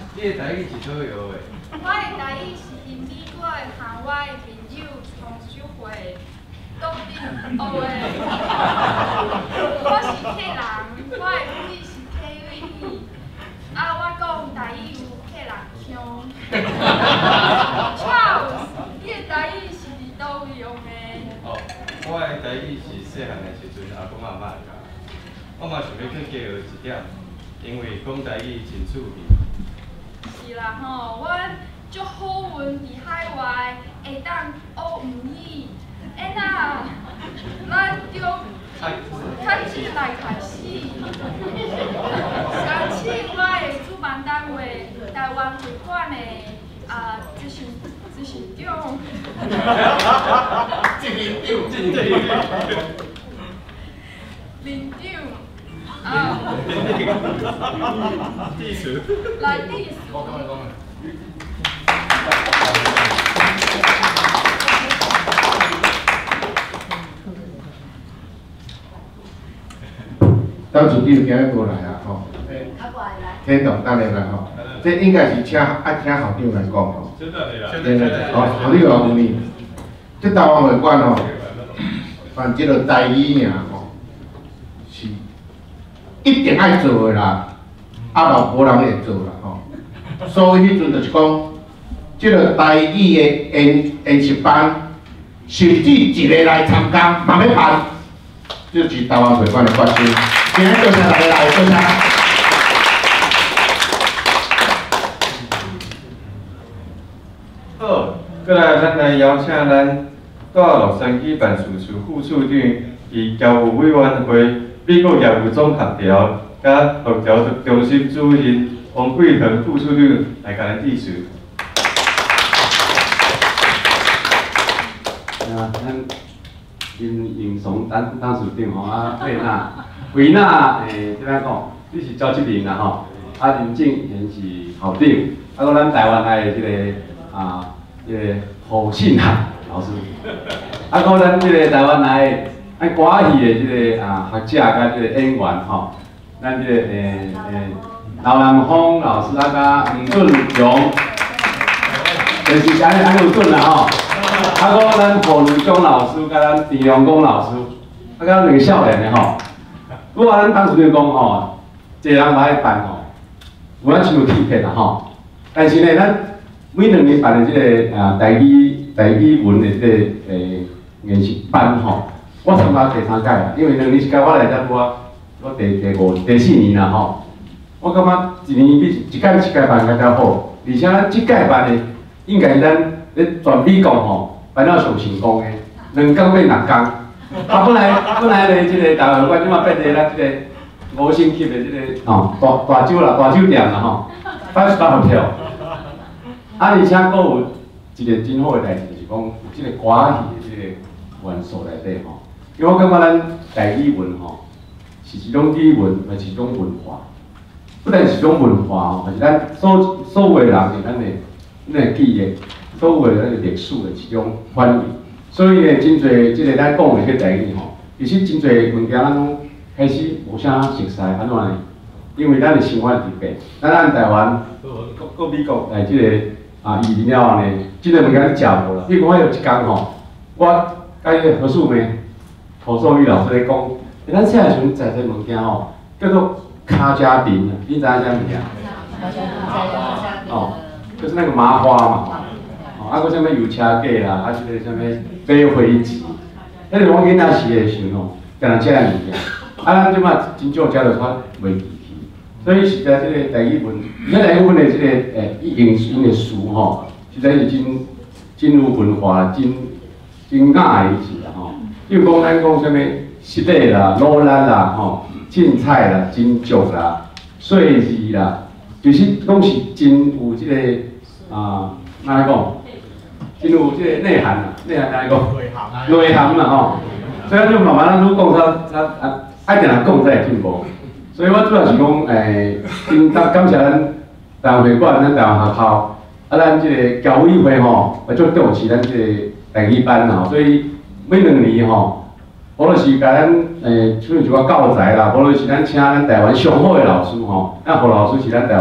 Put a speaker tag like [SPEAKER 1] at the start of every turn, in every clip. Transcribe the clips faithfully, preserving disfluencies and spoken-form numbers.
[SPEAKER 1] 你的台语是倒摇的？
[SPEAKER 2] 我的台语是因美国的和我的朋友从小会岛顶学的。我是客人，我的母语是客语语，啊，我讲台语有客人腔。Charles， 你的台语是伫倒位用的？
[SPEAKER 1] 哦，我的台语是细汉的时阵阿公阿嬷教，我嘛想要去加学一点，因为讲台语真趣味。
[SPEAKER 2] 是啦吼，我足好运伫海外会当学语语，哎那咱就较进来开始。相信我的主办单位台湾会馆的啊执行执行长。
[SPEAKER 3] 执行长，执行长。
[SPEAKER 2] 领长。啊，
[SPEAKER 3] 地址，
[SPEAKER 2] 来地址。
[SPEAKER 3] 我讲来讲来。
[SPEAKER 4] 到主题今日过来啊，吼。天动等下来吼，这应该是请爱请校长来讲吼。
[SPEAKER 3] 真的对啦。
[SPEAKER 4] 对对对，哦，校长老问你，这台湾会馆吼，办这个台语尔吼，是一定爱做的啦，啊嘛无人会做啦吼。所以迄阵就是讲，这个台语的演演习班，甚至一个来参加嘛要办，这是台湾会馆的决心。今日多谢大家来，多谢。
[SPEAKER 1] 好，过来咱来邀请咱大陆选举办事处副处长及侨务委员会美国业务总协调甲协调中心主任王贵腾副处长来甲咱致辞。
[SPEAKER 5] 啊，咱因应从咱当处长吼啊，维纳维纳诶，怎样讲？你是召集人啦吼，啊林正贤是校长，啊个咱台湾来的即、这个啊，即、这个侯信涵老师，啊个咱即个台湾来的按歌戏的即个啊学者甲即个演员吼，咱即、这个诶诶刘南峰老师啊甲黄俊荣，就是安尼安尼有准啦吼。啊，个咱何如忠老师，甲咱陈良光老师，啊，甲两个少年的吼。不过咱当时就讲吼，一个人来办吼，有咱想有体魄啦吼。但是呢，咱每两年办的即个啊台语台语文的即个诶研习班吼，我参加第三届啦，因为两年是届我来才我我第第五第四年啦吼。我感觉一年比一届一届办较较好，而且咱即届办的应该是咱。咧全美国吼，办了上成功的，两工变六工。啊，本来本来咧，即个台湾馆即马变成咱即个五星级的即个哦大大酒啦，大酒店啦吼 ，five star hotel。啊，而且佫有一个真好的代志，就是讲有即个歌戏的即个元素内底吼。因为我感觉咱台语文吼是一种语文，嘛是一种文化。不但是一种文化吼，嘛是咱所所有的人的咱的咱的记忆。所有的那个历史的一种反映，所以呢，真侪即个咱讲的迄台语吼，其实真侪物件咱拢开始无啥熟悉，安怎呢？因为咱的生活伫变，咱咱台湾、各各美国来即个啊移民了后呢，即个物件食无啦。比如讲，我有一工吼，我甲迄个何素梅、何素玉老师咧讲，咱细汉时阵食这物件吼，叫做卡加丁，你知影啥物件？哦，就是那个麻花嘛。啊，搁啥物油车架啦，啊，即个啥物买花枝，迄个我囡仔时会想吼，敢若食个物件，啊，咱即马真少食着较袂记去，所以实在即个台语文，咱台语文的即个诶用因的词吼，实在是真真有文化，真真雅的意思啦吼。比如讲咱讲啥物湿礼啦、卤咱啦、吼凊彩啦、真足啦、碎字啦，就是拢是真有即个啊，哪讲？真有即个内涵啦，内涵哪讲？内涵啦吼。所以咱就慢慢咱愈讲较较啊，爱定来讲才会进步。所以我主要是讲，诶、欸，真感谢咱台湾会馆、咱台湾学校，啊，咱即个侨委会吼，也足重视咱即个台语班啦。所以每两年吼，无论是甲咱诶，像一寡教材啦，无论是咱请咱台湾上好的老师吼，咱何老师是咱台湾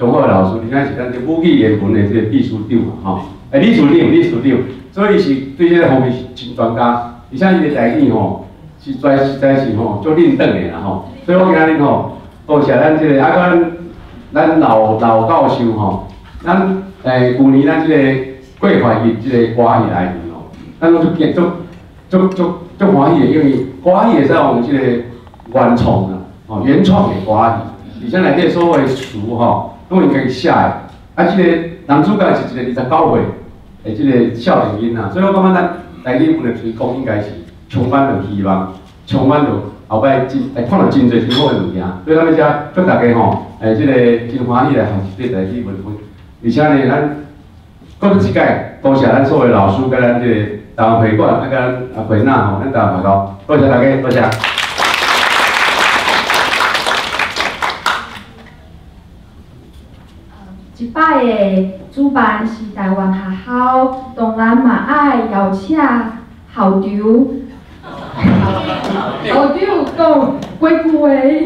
[SPEAKER 5] 上好的老师，而且是咱这武语联盟的这个秘书长嘛，吼，诶，理事长，理事长，所以是对这个方面是真专家，而且伊的台语吼，实在实在是吼，足认真的啦吼。所以我今仔日吼，多谢咱这个啊，咱咱老老教授吼，咱诶旧年咱这个过怀日这个歌戏来吼，咱拢足见足足足足欢喜的，因为歌戏会使用这个原创啊，吼原创的歌戏，而且内底所有的词吼，拢应该写的。啊，这个男主角是一个二十九岁的这个少年囡仔，所以我感觉咱台语本的推广应该是充满着希望，充满着后摆真会看到真侪真好的物件。所以咱要遮祝大家吼，诶，这个真欢喜来学习这台语文化，而且呢，咱搁一届多谢咱所有老师甲咱这个台湾会馆啊，甲咱啊会娜吼，咱台湾高，多谢大家，多谢。
[SPEAKER 2] 一摆的主办是台湾学校，当然嘛爱邀请校长，校长讲几句话。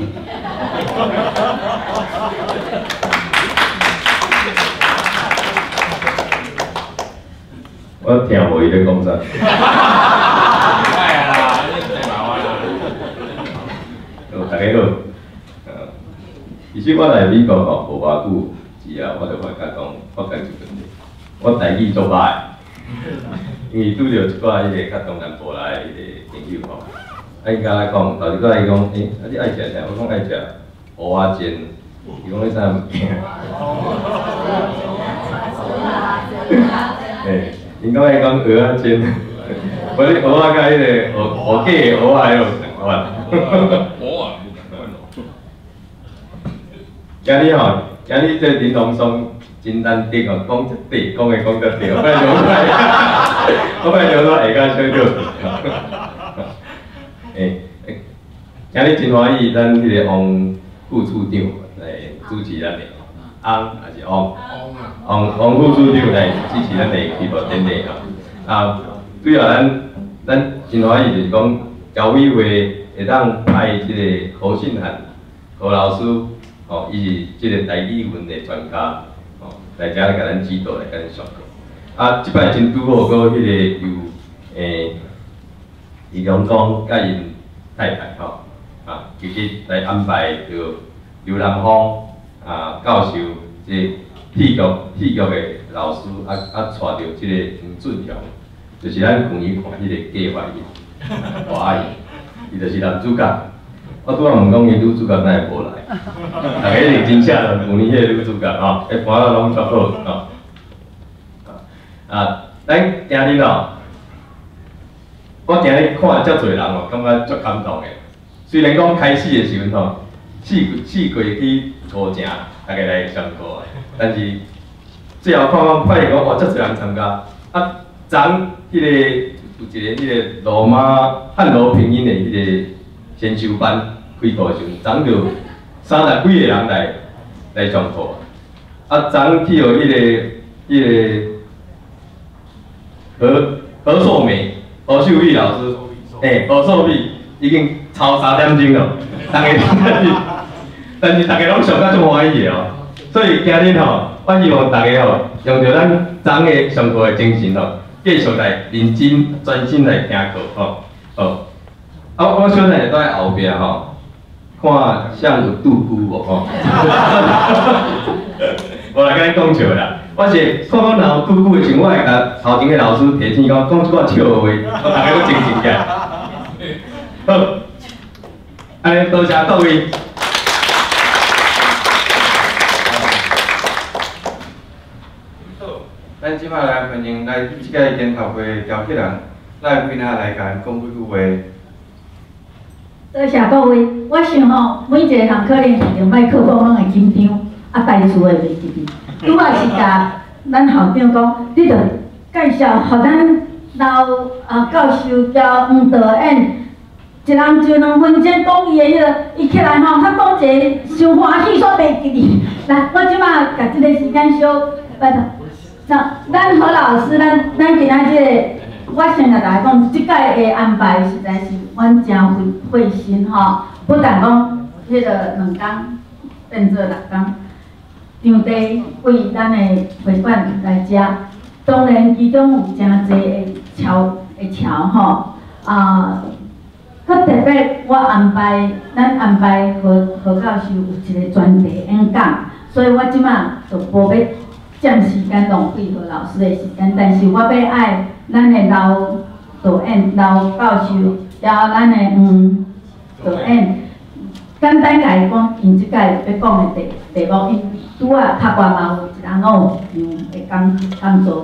[SPEAKER 1] 我听无伊咧讲啥。
[SPEAKER 3] 哎呀，你太麻烦了。
[SPEAKER 1] 好，大家好。呃，其实我来美国吼无偌久。是啊，我就发觉讲，我讲一个问题，我台语做歹，因为拄着一寡迄个较东南部来迄个朋友吼，啊伊甲我讲，头一个伊讲，诶、欸，啊你爱食啥？我讲爱食蚵仔煎，伊讲迄啥物件？诶，因讲伊讲蚵仔煎，我你蚵仔甲迄个蚵蚵鸡的蚵仔迄落同款。
[SPEAKER 3] 我啊，
[SPEAKER 1] 今日吼。今日这林龙松真难得哦，讲一对，讲的讲得对，我本来想说，我本来想说下骹小叫。诶，今日真欢喜，咱迄个王副处长来主持咱的，翁还是王？王王副处长来主持咱的开幕典礼吼。啊，主要咱咱真欢喜就是讲，教委会会当派即个何信涵何老师。哦，伊是即个台语文的专家，哦，来遮来甲咱指导，来甲咱上课。啊，即摆真拄好，搁迄个由诶，李阳光甲因太太吼，啊，其实来安排着刘南芳啊教授，即戏剧戏剧的老师，啊啊，带着即个黄俊雄，就是咱去年看迄个计划伊，华阿姨，伊就是男主角。我拄仔问讲，伊女主角哪会无来？大家一定真谢了，旧年迄个女主角吼，迄盘仔拢足好吼。啊，咱今日哦，我今日看遮侪人哦，感觉足感动的。虽然讲开始的时阵吼，四四季去五城，大家来上课的，但是最后看讲发现讲，哇，遮侪人参加。啊，昨迄个有一个迄个罗马汉罗拼音的迄个。先修班开课的时阵，昨就三十几个人来来上课，啊，昨去互迄个迄个何何硕美、何秀丽老师，诶，何硕美已经超三点钟了，大家但是但是大家拢上甲足欢喜的哦，所以今日吼，我希望大家吼用着咱昨个上课的精神吼，继续来认真专心来听课吼，哦。啊，我小弟都在后壁吼，看像有杜姑无吼。我来甲你讲笑啦，我是看讲若有杜姑的时候，我会甲头前的老师提醒讲，讲一寡笑话，我大家都精神起来。好，安尼多谢各位。好，咱即摆来欢迎来即个研讨会的召集人，赖慧娜来甲咱讲几句话。
[SPEAKER 6] 多谢各位，我想吼，每一个人可能是着麦克风拢会紧张，啊，台词会袂入去。拄仔是甲咱校长讲，你着介绍，互咱老啊教授交黄导演，一人就两分钟讲伊的迄个，伊起来吼，他讲一个伤欢喜，煞袂记哩。来，我即马甲即个时间小拜托，那咱何老师，咱咱今仔即个。我先甲大家讲，即届的安排实在是阮真费费心吼，不但讲迄个两工变做六工， 场地为咱的会馆来食。当然，其中有真侪的桥的桥吼，啊，佮特别我安排，咱安排何何教授有一个专题演讲，所以我即马就无要占时间浪费何老师的时间，但是我要爱咱的老导演、老教授，了咱的嗯导演，简单甲伊讲，因即届要讲的题题目，因拄啊较悬嘛有一人哦，嗯会讲讲做。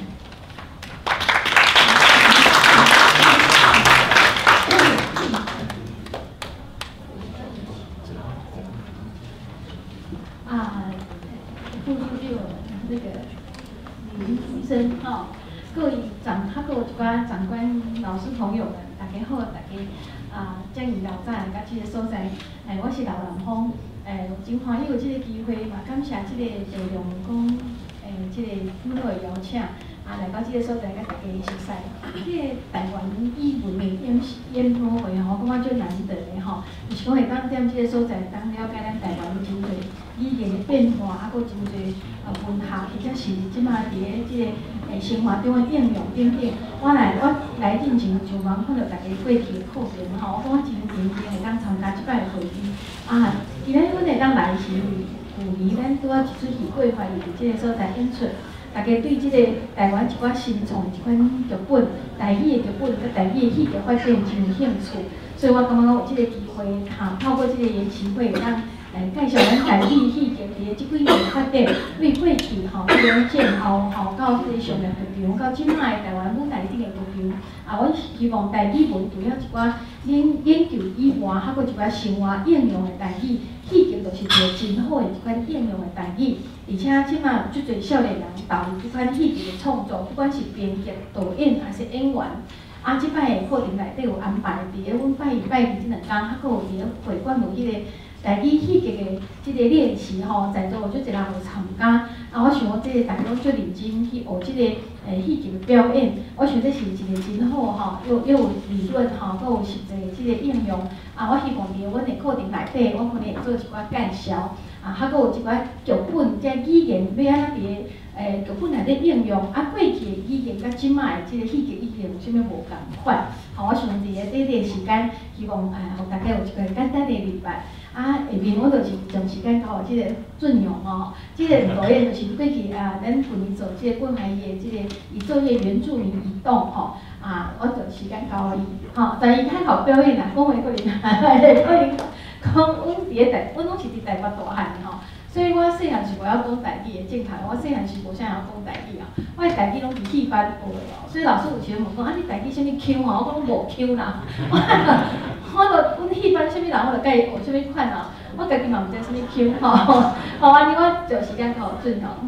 [SPEAKER 7] 啊，副处长那个李医生哈，各位长，还有一寡长官、老师朋友们，大家好，大家啊，遮尔老早来到这个所在，诶，我是刘南峰，诶，真欢喜有这个机会嘛，感谢这个地龙讲，诶，这个阮的邀请，啊，来到这个所在，甲大家熟悉。这个台湾语文的演演播会吼，我感觉最难得的吼，就是讲会当踮这个所在，当了解咱台湾真侪语言的变化，啊，佫真侪呃文学，或者是即马伫咧即个诶生活中的应用等等。我来我来进前就望看到大家过去的课程吼，我感觉真认真会当参加即摆的会议。啊，今日阮会当来是旧年咱拄啊一出戏过怀伫即个所在演出。大家对即个台湾一寡新创一款剧本、台语的剧本、甲台语的戏剧发展真有兴趣，所以我感觉有即个机会，哈，透过即个研习会，咱来介绍咱台语戏剧伫即几年发展，为过去吼，即个战后吼到即个上面剧场，到即摆台湾舞台顶的剧场，啊，我希望台语文除了一寡研研究以外，还佫一寡生活应用的台语戏剧，就是一个真好的一款应用的台语。而且即马有足侪少年人投入即款戏剧的创作，不管是编剧、导演还是演员。啊，即摆的课程内底有安排，伫咧阮拜一拜二即两天，还佫有伫咧会馆有迄个台语戏剧的即个练习吼，在座有足侪人有参加。啊，我想我即个大家拢足认真去学即个诶戏剧的表演，我想这是一个真好吼，又又有理论吼，佫有实际即个应用。啊，我希望伫阮的课程内底，我可能会做一寡介绍。啊，还佫有一寡剧本，即语言要安怎伫个诶剧本内底应用，啊，过去的语言甲即卖的即个戏剧语言有啥物无共款？吼，我想伫个短短时间，希望诶，互大家有一个简单的明白。啊，下面我就是将时间交互即个俊勇吼，即、这个导演就是过去啊，咱去年做即个关怀伊的即个以作业原住民移动吼，啊，我就时间交互伊，吼，但伊较好表演啦，讲话可能可能讲，阮伫咧台，阮拢是伫台北大汉的吼。所以我细汉是无晓讲台语的，正常我细汉是无啥晓讲台语啊，我的台语拢是戏班学的哦。所以老师有时问讲，啊你台语啥物 Q 吼？我讲无 Q 啦，我著阮戏班啥物人，我著甲伊学啥物款啊，我家己嘛毋知啥物 Q 吼。好，安尼我就时间互准哦。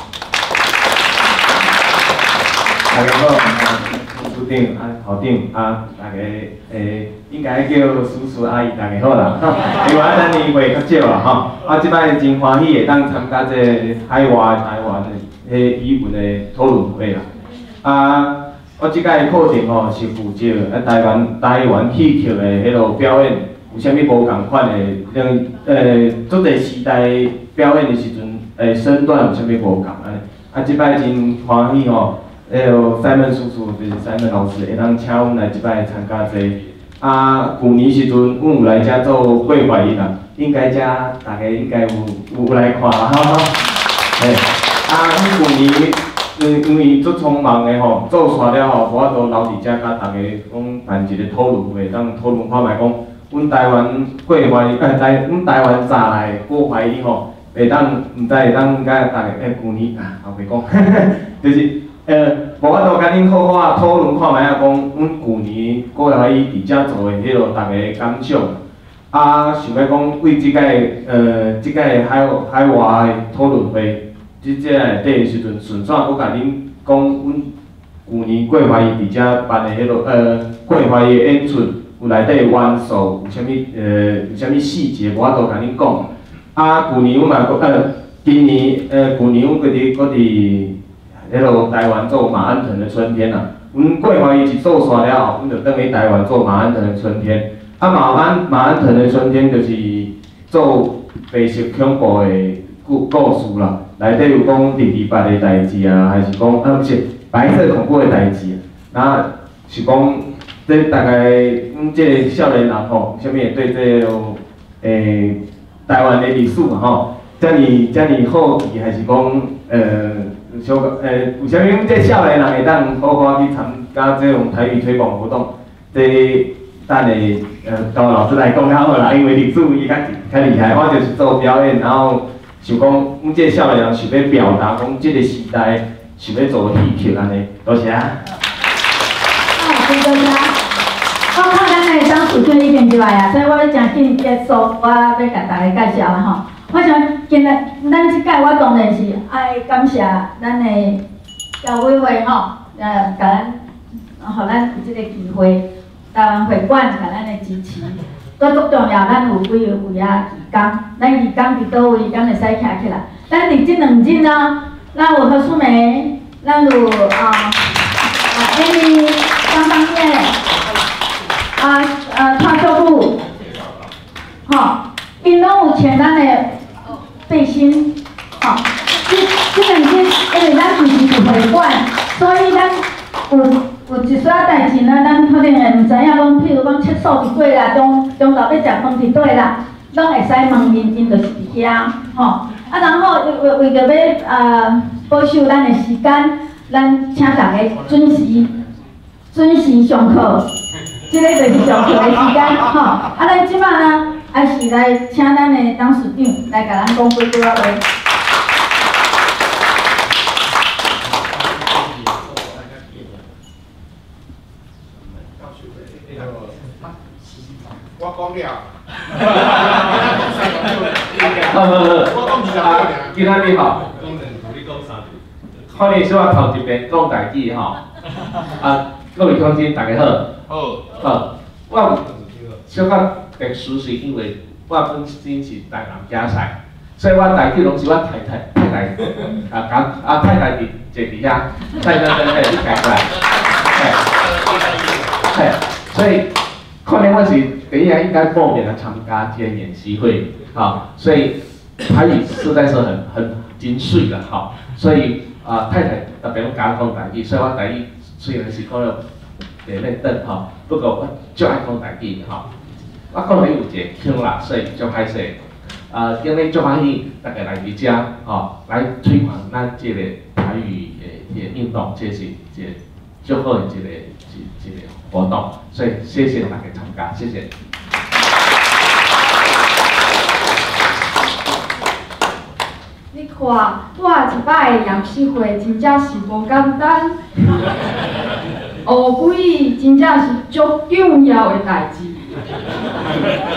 [SPEAKER 8] 大家好，副处长、啊校长、啊大家诶，应该叫叔叔阿姨，大家好啦。因为咱年岁较少啊，吼，啊即摆真欢喜会当参加这海外台湾的迄语文的讨论会啦。啊，我即届课程吼是负责啊台湾台湾戏剧的迄落表演，有啥物无共款的，像呃，做侪时代表演的时阵，诶身段有啥物无共安尼。啊，即摆真欢喜吼。迄个 Simon 叔叔就是 Simon 老师，会当请阮来即摆参加这个。啊，旧年时阵，阮有来遮做过怀孕啦，应该遮大家应该有有来看啦，哈哈。嘿，啊，阮旧年因因为足匆忙的吼，做煞了吼，无法度留伫遮甲大家讲办一个讨论会，当讨论看卖讲，阮台湾过怀孕，呃台阮台湾早来过怀孕吼，会当毋知会当甲大家诶旧年啊后悔讲，就是。呃，无法度甲恁好好啊讨论看卖啊，讲阮旧年过来伊伫遮做的迄落，大家感想。啊，想要讲为即届呃即届海海外的讨论会，即即内底时阵，顺便我甲恁讲，阮旧年过来伊伫遮办的迄落呃过来的演出，有内底元素有啥物呃有啥物细节，无法度甲恁讲。啊，旧年阮嘛呃今年呃旧年阮搁伫搁伫。迄落台湾做马鞍藤的春天啊，阮过怀伊是做煞了后，阮就转去台湾做马鞍藤的春天。啊，马鞍马鞍藤的春天就是做白色恐怖的故故事啦，内底有讲第二八的代志啊，还是讲啊不是白色恐怖的代志啊，那是讲这大概阮这个少年人吼，啥物会对这个诶台湾的历史嘛吼，遮尔遮尔好奇，还是讲呃小诶有啥物阮这少年人会当好好去参加这种台语推广活动，这等下呃高老师来讲较好啦，因为历史伊较较厉害，我就是做表演，然后想讲阮这少年人想要表达讲这个时代想要做戏曲安尼，多谢啊。
[SPEAKER 6] 好，谢谢大家。我看咱的张主任已经入来啊，所以我要真紧结束，我要甲大家介绍啊吼。我想今日咱即届我当然是爱感谢咱的教委会吼，呃，甲咱，互咱有即个机会，台湾会馆甲咱的支持。搁足重要，咱有几个位啊义工，咱义工伫倒位，咱会使徛起来。咱伫即两日呢，咱有何淑梅，咱有啊啊 Amy 张芳燕，啊啊蔡秀露，吼，因拢有穿咱的背心，吼，即即两日因为咱其实是会馆，所以咱有。有一撮代志呢，咱可能会毋知影讲，譬如讲厕所伫对啦，中中昼要食饭伫对啦，拢会使问因，因就是伫遐吼。啊，然后为为着要呃保守咱的时间，咱请大家准时准时上课，即、这个就是上课的时间吼。啊，咱即摆呢，还是来请咱的董事长来甲咱讲几句话。
[SPEAKER 4] 我讲了。
[SPEAKER 8] 好好好，啊，今仔日吼，可能是我头一遍讲代志吼，啊，各位乡亲大家好。好。好，我小可特殊是因为我本身是台南家婿，所以我代志拢是我太太太太啊讲啊太太伫坐伫遐，太太太太你行过来，嘿，嘿，所以。可能我是第一应该报名来参加这个演习会，啊，所以台语实在是很很精髓的哈，所以啊太太特别讲讲台语，所以我台语虽然是讲了第咧等哈，不过我就爱讲台语哈，我可能有一个腔啦，所以就歹势，啊，今日就欢喜大家来伫遮，哈，来推广咱这个台语的这个运动，这是一个最好的一个一一个活动，所以谢谢大家参加，谢谢。
[SPEAKER 2] 你看，我一摆的验尸会真正是无简单，乌龟真正是足重要的代志。